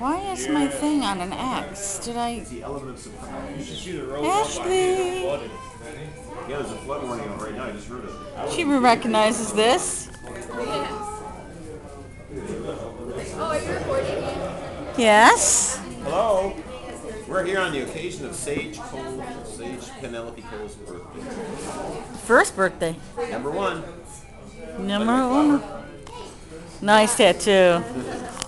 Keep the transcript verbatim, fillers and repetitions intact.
Why is my thing on an X? Did I... Ashley! Yeah, there's a flood warning out right now. I just heard it. She recognizes this. Oh, are you recording? Yes. Hello. We're here on the occasion of Sage Cole, Sage Penelope Cole's birthday. First birthday. Number one. Number one. Nice tattoo.